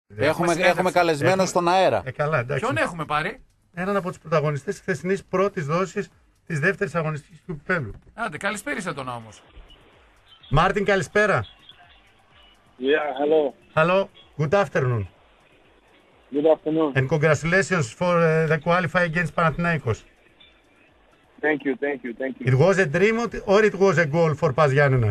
Έχουμε καλεσμένο στον αέρα. Καλά, ποιον έχουμε πάρει? Έναν από τους πρωταγωνιστές της χθεσινής πρώτης δόσης της δεύτερης αγωνιστικής του κυπέλλου. Άντε, καλησπέρισε τον όμως. Μάρτιν, καλησπέρα. Yeah, hello. Hello, good afternoon. Good afternoon. And congratulations for the qualify against Panathinaikos. Thank you. It was a dream or it was a goal for Paz Giannina?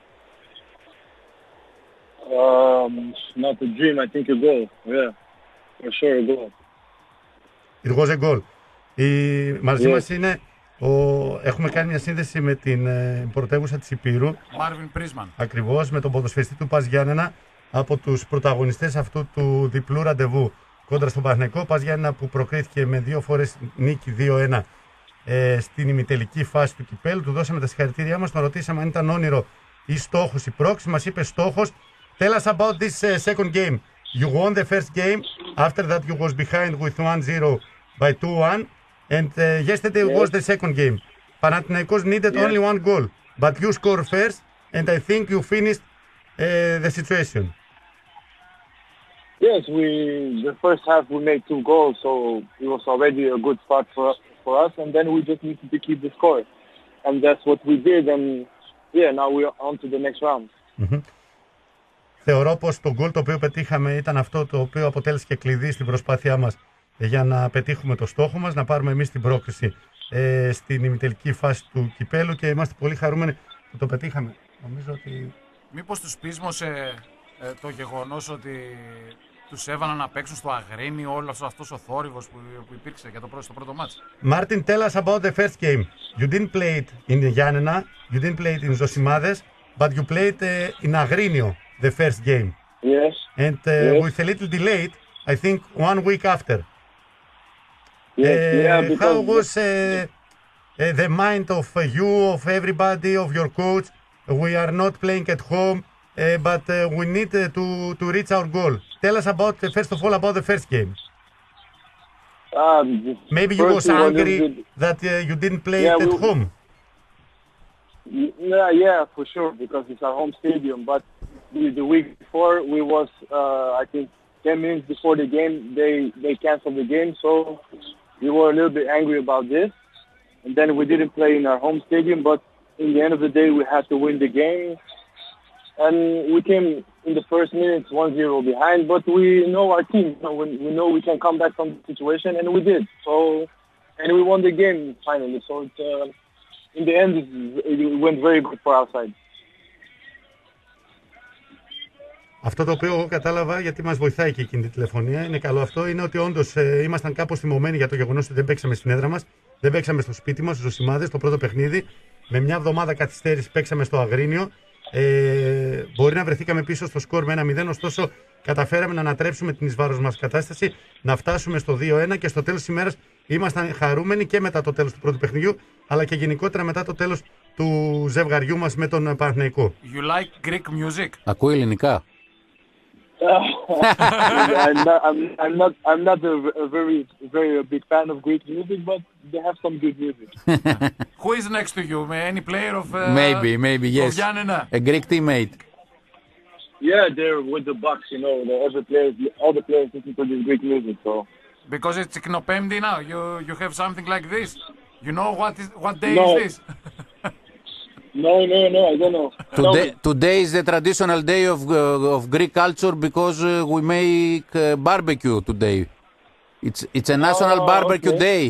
Not a dream, I think a goal. Yeah, for sure a goal. It was a goal. Μαζί μας είναι, έχουμε κάνει μια σύνδεση με την πρωτεύουσα της Ηπείρου. Μάρβιν Πρίσμαν. Ακριβώς, με τον ποδοσφαιριστή του Πας Γιάννενα, από τους πρωταγωνιστές αυτού του διπλού ραντεβού κόντρα στον Παναθηναϊκό. Πας Γιάννενα που προκρίθηκε με 2 φορές νίκη 2-1 στην ημιτελική φάση του κυπέλλου. Του δώσαμε τα συγχαρητήριά μας, τον ρωτήσαμε αν ήταν όνειρο ή στόχος η πρόκριση. Μας είπε στόχος. Tell us about this second game. You won the first game. After that you was behind with 1-0 by 2-1. And yesterday was the second game. Panathinaikos needed only 1 goal. But you scored first and I think you finished the situation. Yes, the first half we made 2 goals, so it was already a good start for us, and then we just needed to keep the score. And that's what we did, and now we're on to the next round. Θεωρώ πως το γκολ το οποίο πετύχαμε ήταν αυτό το οποίο αποτέλεσε και κλειδί στην προσπάθειά μας για να πετύχουμε το στόχο μας, να πάρουμε εμείς την πρόκριση στην ημιτελική φάση του κυπέλλου και είμαστε πολύ χαρούμενοι που το πετύχαμε. Νομίζω ότι... Μήπως τους πείσμωσε το γεγονός ότι τους έβαλαν να παίξουν στο Αγρίνιο όλος αυτός ο θόρυβος που υπήρξε για στο πρώτο μάτς. Martin, tell us about the first game. You didn't play it in Giannina, you didn't play it in Zosimades, but you played in Agrinio the first game. Yes. And with a little delayed, I think 1 week after. Yes, how was the mind of you, of everybody, of your coach? We are not playing at home, but we need to reach our goal. Tell us about, first of all, about the first game. Maybe you was angry that you didn't play it at home. Yeah, for sure, because it's our home stadium. But the week before, we was, I think, 10 minutes before the game, they canceled the game, so we were a little bit angry about this. And then we didn't play in our home stadium, but in the end of the day, we had to win the game. And we came in the first minutes 1-0 behind, but we know our team. We know we can come back from the situation, and we did. So, and we won the game finally. So it's, in the end, it went very good for our side. Αυτό το οποίο εγώ κατάλαβα, γιατί μας βοηθάει και εκείνη τη τηλεφωνία, είναι καλό αυτό, είναι ότι όντως ήμασταν κάπως θυμωμένοι για το γεγονός ότι δεν παίξαμε στην έδρα μας, δεν παίξαμε στο σπίτι μας, στους Ζωσιμάδες, το πρώτο παιχνίδι. Με μια εβδομάδα καθυστέρηση παίξαμε στο Αγρίνιο. Μπορεί να βρεθήκαμε πίσω στο σκορ με 1-0, ωστόσο καταφέραμε να ανατρέψουμε την εις βάρος μας κατάσταση, να φτάσουμε στο 2-1 και στο τέλος της ημέρας ήμασταν χαρούμενοι και μετά το τέλος του πρώτου παιχνιδιού, αλλά και γενικότερα μετά το τέλος του ζευγαριού μας με τον Παναθηναϊκό. You like Greek music? Ακούει ελληνικά. I'm not a very big fan of Greek music, but they have some good music. Who is next to you? Any player of Maybe yes. Of Giannina? A Greek teammate. Yeah, they're with the Bucks, all the players listen to this Greek music, so. Because it's Knopemdi now, you have something like this. You know what day is this? No, I don't know. Today is the traditional day of Greek culture because we make barbecue today. It's a national barbecue day.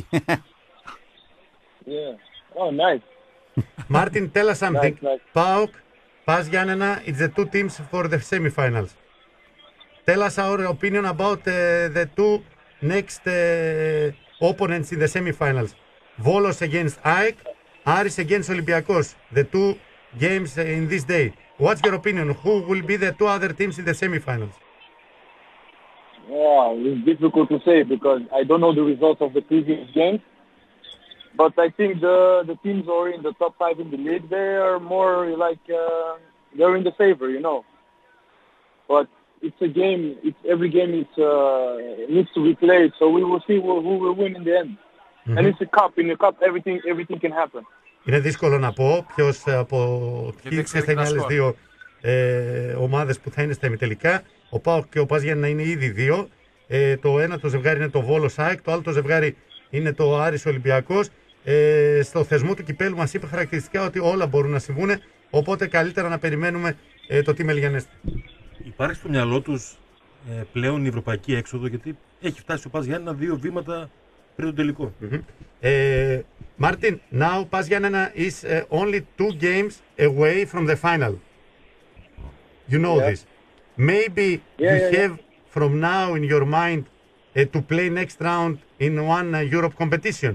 Yeah. Oh, nice. Martin, tell us something. Nice. PAOK, Paz Giannina, it's the 2 teams for the semifinals. Tell us our opinion about the 2 next opponents in the semifinals. Volos against AEK, Aris against Olympiakos, the 2 games in this day. What's your opinion? Who will be the 2 other teams in the semifinals? Yeah, it's difficult to say because I don't know the results of the previous games. But I think the teams who are in the top 5 in the league, they are more like, they're in the favor, But it's a game, every game needs to be played, so we will see who will win in the end. Mm-hmm. And it's a cup. In a cup, everything can happen. Είναι δύσκολο να πω ποιες θα είναι οι άλλες 2 ομάδες που θα είναι στα ημιτελικά. Ο ΠΑΟΚ και ο ΠΑΣ Γιάννενα είναι ήδη 2. Το ένα το ζευγάρι είναι το Βόλος ΑΕΚ, το άλλο το ζευγάρι είναι το Άρης Ολυμπιακός. Στο θεσμό του κυπέλου μας είπε χαρακτηριστικά ότι όλα μπορούν να συμβούν, οπότε καλύτερα να περιμένουμε το τι Μελιγιανέστη. Υπάρχει στο μυαλό τους πλέον η ευρωπαϊκή έξοδο, γιατί έχει φτάσει ο ΠΑΣ Γιάννενα 2 βήματα πριν το τελικό. Martin, now ΠΑΣ Γιάννενα is only 2 games away from the final. You know this. Maybe you have from now in your mind to play next round in one Europe competition.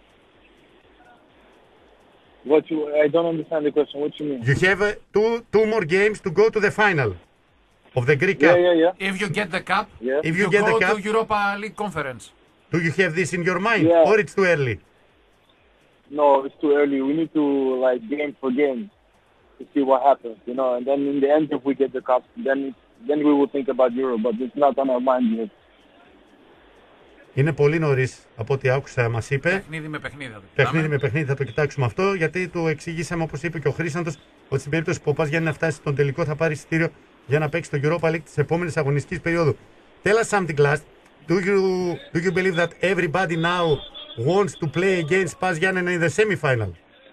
I don't understand the question. What you mean? You have two more games to go to the final of the Greek Cup. If you get the cup, If you get go the cup, to Europa League Conference. do you have this in your mind, or it's too early? No, it's too early. We need to like game for game to see what happens, you know. And then in the end, if we get the cup, then we will think about Euro. But it's not on our mind yet. Είναι πολύ νωρίς από ό,τι άκουσα, μας είπε. Παιχνίδι με παιχνίδι. Παιχνίδι με παιχνίδι θα το κοιτάξουμε αυτό, γιατί του εξηγήσαμε, όπως είπε και ο Χρήσαντος, ότι στην περίπτωση που ο ΠΑΣ Γιάννενα φτάσει στον τελικό θα πάρει εισιτήριο για να παίξει το Europa League της επόμενης αγωνιστικής περίοδου. Tell us something, Last. Do you believe that everybody now wants to play against ΠΑΣ Γιάννενα in the semi-final?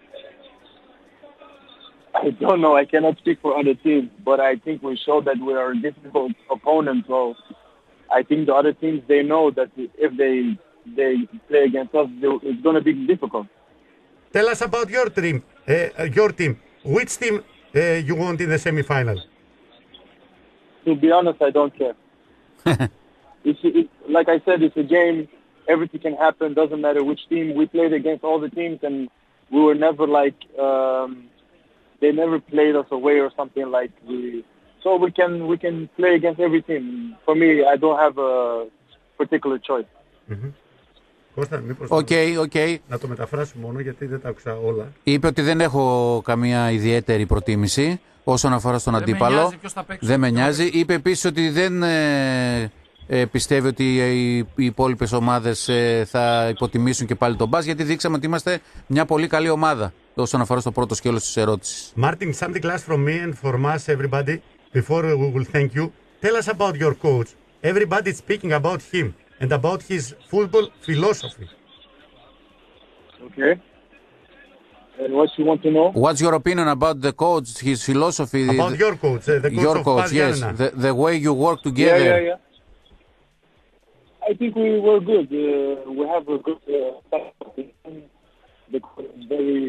I don't know. I cannot speak for other teams, but I think we showed that we are a difficult opponent. So I think the other teams, they know that if they play against us, it's going to be difficult. Tell us about your team. Which team you want in the semi-final? To be honest, I don't care. Like I said, it's a game. Everything can happen. Doesn't matter which team. We played against all the teams, and we were never like they never played us away or something like we. So we can play against every team. For me, I don't have a particular choice. Κώστα, μήπως να το μεταφράσω μόνο, γιατί δεν τα άκουσα όλα. Είπε ότι δεν έχω καμία ιδιαίτερη προτίμηση όσον αφορά στον αντίπαλο. Δεν με νοιάζει. Είπε επίσης ότι δεν πιστεύει ότι οι υπόλοιπες ομάδες θα υποτιμήσουν και πάλι τον ΠΑΣ, γιατί δείξαμε ότι είμαστε μια πολύ καλή ομάδα όσον αφορά στο πρώτο σκέλος της ερώτησης. Martin, something last from me and from us, everybody, before we will thank you. Tell us about your coach. Everybody is speaking about him and about his football philosophy. Okay. And what you want to know? What's your opinion about the coach, his philosophy? About your coach, the coach your of coach, ΠΑΣ yes. Γιάννενα. The way you work together. Yeah. I think we were good. We have a good the coach is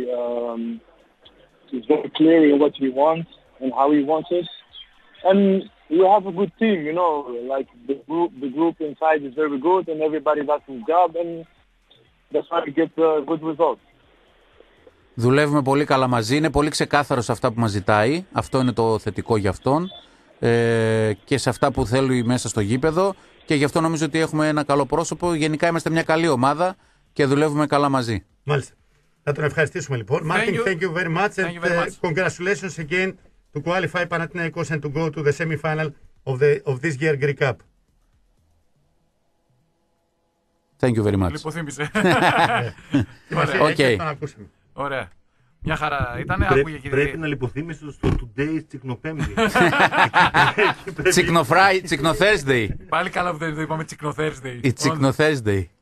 very clear in what he wants and how he wants it. And we have a good team, you know, like the group inside is very good and everybody does his job and that's why we get good results. Δουλεύουμε πολύ καλά μαζί, είναι πολύ ξεκάθαρος σε αυτά που μας ζητάει. Αυτό είναι το θετικό για αυτόν και σε αυτά που θέλει μέσα στο γήπεδο, και γι' αυτό νομίζω ότι έχουμε ένα καλό πρόσωπο. Γενικά είμαστε μια καλή ομάδα και δουλεύουμε καλά μαζί. Μάλιστα. Θα τον ευχαριστήσουμε λοιπόν. Martin, thank you very much and congratulations again to qualify Panathinaikos and to go to the semi-final of this year Greek Cup. Thank you very much. Λιποθύμησε. Ωραία. Μια χαρά ήταν. Πρέπει να λιποθύμησε στο Today's Τσικνοπέμπτη. Τσικνο Thursday. Πάλι καλά που δεν το είπαμε Τσικνο Thursday. Η Τσικνο Thursday.